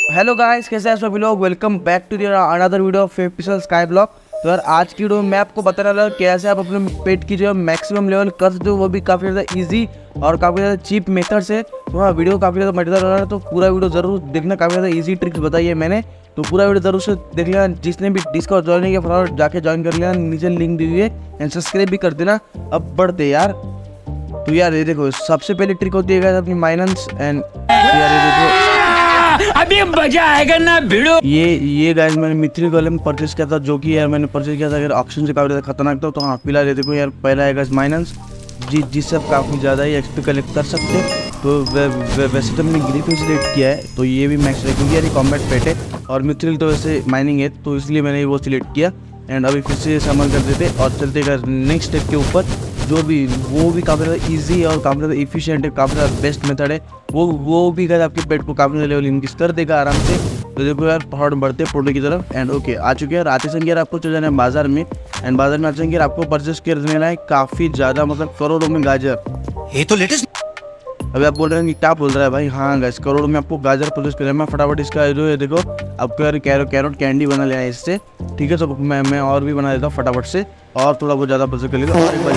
Hello guys, कैसे हैं सभी लोग। Welcome back to another video of pixel sky block. तो यार आज की वीडियो में मैं आपको बताने वाला कैसे आप अपने पेट की जो है मैक्सिमम लेवल कर सकते हो, वो भी काफ़ी ज़्यादा इजी और काफ़ी ज़्यादा चीप मेथड से। तो हाँ, वीडियो काफ़ी ज़्यादा मजेदार हो रहा है, तो पूरा वीडियो ज़रूर देखना। काफ़ी ज़्यादा इजी ट्रिक्स बताई है मैंने, तो पूरा वीडियो ज़रूर से देख लेना। जिसने भी डिस्कॉर्ड ज्वाइन नहीं किया फटाफट जाके ज्वाइन कर लेना, नीचे लिंक दी हुई है, एंड सब्सक्राइब भी कर देना। अब बढ़ते यार। तो यार ये देखो, सबसे पहले ट्रिक होती है अपनी माइनस एंड यार ये देखो अभी मजा आएगा ना भिड़ो। ये गाइस मैंने मिथिल गोलेम परचेज किया था, जो कि यार मैंने परचेज किया था अगर ऑप्शन से काफ़ी ज़्यादा खतरनाक था। तो हाँ, फिलहाल ये देखो यार, पहला है गाइस माइनस, जिससे आप काफ़ी ज़्यादा ही एक्सपी कलेक्ट कर सकते हैं। तो वैसे तो मैंने ग्रीफिन सिलेक्ट किया है, तो ये भी मैक्स है क्योंकि यार ये कॉम्बैट पेट है, और मिथिल तो वैसे माइनिंग है, तो इसलिए मैंने वो सिलेक्ट किया। एंड अभी फिर से समन कर देते और चलते गाइस नेक्स्ट स्टेप के ऊपर, जो भी वो भी काफ़ी ज़्यादा ईजी और काफ़ी ज़्यादा इफिशिएंट है, काफ़ी ज़्यादा बेस्ट मेथड है। वो भी गाइस आपके पेट को काफ़ी ज़्यादा लेवल इंक्रीज कर देगा आराम से। तो देखो यार, पहाड़ बढ़ते प्रोडक्ट की तरफ। एंड ओके, आ चुके हैं। आते संग यार आपको चल जाना है बाजार में, एंड बाजार में आते संग यार आपको परचेस कर देना है काफ़ी ज़्यादा, मतलब करोड़ों में गाजर। ये तो लेटेस्ट। अभी आप बोल रहे हैं कि क्या बोल रहा है भाई। हाँ गाइस, करोड़ों में आपको गाजर परचेस करना है। मैं फटाफट इसका जो है देखो, आपको यार कैरोट कैंडी बना लिया है इससे, ठीक है। तो मैं और भी बना देता हूँ फटाफट से, और थोड़ा बहुत ज़्यादा परचेस कर लेगा। और एक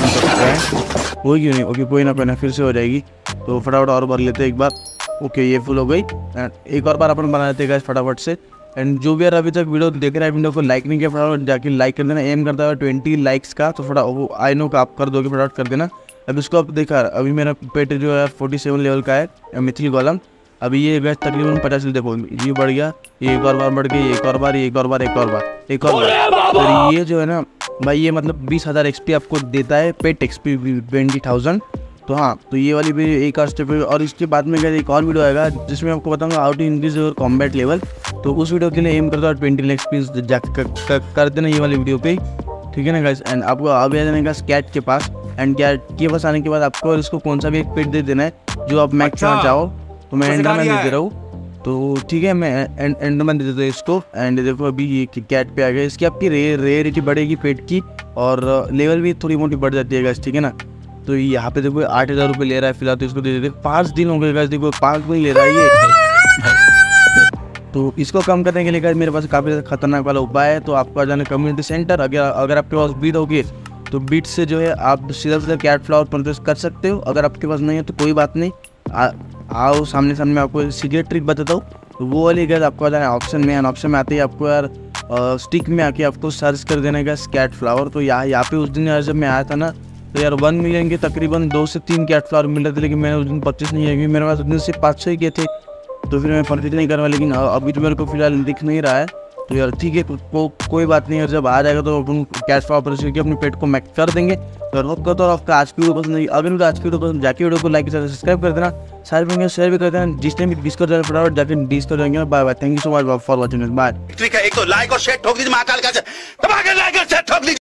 बार वही क्यों नहीं, ओके कोई ना फिर से हो जाएगी। तो फटाफट और भर लेते हैं एक बार। ओके, ये फुल हो गई। एंड एक और बार अपन बना लेते हैं गाइस फटाफट से। एंड जो भी यार अभी तक वीडियो देख रहा है, वीडियो को लाइक नहीं किया, फटाफट जाके लाइक कर देना। एम करता है 20 लाइक्स का, तो फटाफट आई नो का आप कर दोगे, फटाफट कर देना। अब इसको आप देखा, अभी मेरा पेट जो है 47 लेवल का है मिथिल गोलम। अभी ये गैस तकरीबन 50 देखो, ये बढ़ गया, ये एक और बार बढ़ गई, एक और बार, एक और बार, एक और बार, एक और बार। तो ये जो है ना भाई, ये मतलब 20,000 एक्सपी आपको देता है, पेट एक्सपी 20,000। तो हाँ, तो ये वाली भी एक और स्टेप है। और इसके बाद में एक और वीडियो आएगा जिसमें आपको बताऊंगा how to increase your combat level. तो उस वीडियो के लिए एम करता हूँ 20 लाख एक्सपी कर देना ये वाली वीडियो पे, ठीक है ना गाइस। एंड आपको अभी आ जाने का कैट के पास, एंड कैट के पास आने के बाद आपको इसको कौन सा भी एक पेट दे देना है जो आप मैक्स करना चाहो। तो मैं एंडरमैन दे रहा हूँ, तो ठीक है, मैं एंडरमैन दे देता हूँ इसको। एंड देखो अभी ये कैट पे आ गया, इसकी आपकी रेयरिटी बढ़ेगी पेट की, और लेवल भी थोड़ी मोटी बढ़ जाती है गाइस, ठीक है ना। तो यहाँ पे देखो 8,000 रुपये ले रहा है फिलहाल, तो इसको दे देते। 5 दिन हो गए गाइस, देखो 5 दिन ले रहा है ये। तो इसको कम करने के लिए गाइस मेरे पास काफ़ी ज़्यादा खतरनाक वाला उपाय है। तो आपको आ जाना कम्युनिटी सेंटर। अगर आपके पास बीट होगी तो बीट से जो है आप सीधा कैट फ्लावर परचेस कर सकते हो। अगर आपके पास नहीं है तो कोई बात नहीं, आओ सामने मैं आपको सीक्रेट ट्रिक बताता हूँ। तो वो वाली गाइस आपको आ जाना है ऑप्शन में, एंड ऑप्शन में आते ही आपको यार स्टिक में आके आपको सर्च कर देना है कैट फ्लावर। तो यहाँ पे उस दिन यार जब मैं आया था ना, तो यार 1 मिलियन के तकरीबन 2 से 3 कैट फ्लावर मिल रहे थे, लेकिन मैंने उस दिन परचेस नहीं किया क्योंकि मेरे पास उस दिन सिर्फ 5-6 ही किए थे। तो फिर मैं परचेज नहीं करवा, लेकिन अभी तो मेरे को फिलहाल दिख नहीं रहा है। तो यार ठीक है, कोई बात नहीं, यार जब आ जाएगा तो अपन कैश फ्लावर परचेज करके अपने पेट को मैक्स कर देंगे। तो होप करता हूँ आपका आज की वीडियो पसंद नहीं, अगर आज की वीडियो पसंद जाके वीडियो को लाइक सब्सक्राइब कर देना, सारे वीडियो शेयर भी कर देना। जिसने भी डिस्कस जाए फटाफट जाके डिस्कस जाएंगे। Bye bye, thank you so much for watching, bye. एक तो लाइक और शेयर ठोक दीजिए महाकाल का,